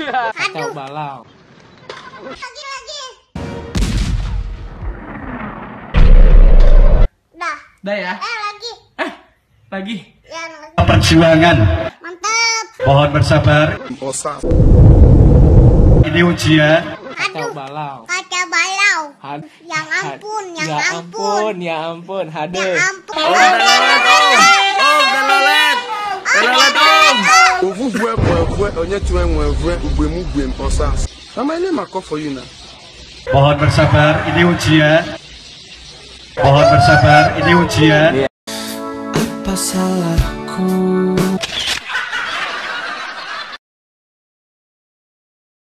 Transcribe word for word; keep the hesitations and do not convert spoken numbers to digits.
Kacau balau. Lagi lagi. Dah. Dah ya? Eh lagi. Eh, lagi. Ya lagi. Perjuangan. Mantap. Mohon bersabar. Ini ujian. Kacau Aduh. balau. Kaca balau. Had, Yang ampun, yang ya ampun. ampun, ya ampun, hade. Yang ampun. Oh, telolet. Telolet om. Ovu vue mwe vue, onye tue mwe vue, ugbemu gbem osas. Mama, ini my call for you now. Mohon bersabar. Ini ujian. Mohon bersabar. Ini ujian. Apa salahku?